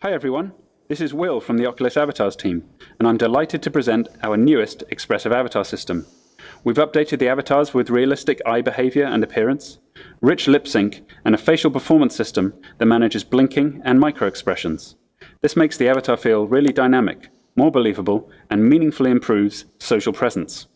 Hi everyone, this is Will from the Oculus Avatars team, and I'm delighted to present our newest Expressive avatar system. We've updated the avatars with realistic eye behavior and appearance, rich lip sync, and a facial performance system that manages blinking and micro-expressions. This makes the avatar feel really dynamic, more believable, and meaningfully improves social presence.